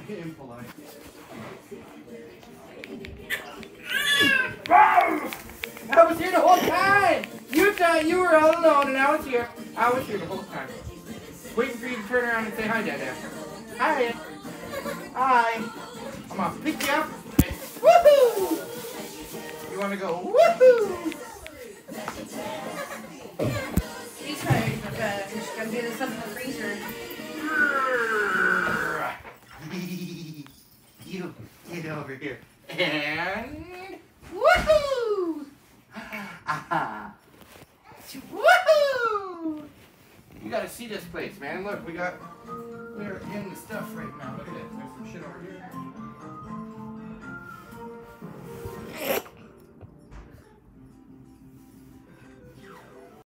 Impolite. I was here the whole time! You thought you were all alone and I was here. I was here the whole time. Waiting for you to turn around and say hi, Dada. Hi. Hi. I'm gonna pick you up. And woohoo! You wanna go woohoo? He's tired, but he's gonna do this up in the freezer. You get over here. And woohoo! Woohoo! You gotta see this place, man. Look, we're in the stuff right now. Look at it. There's some shit over here.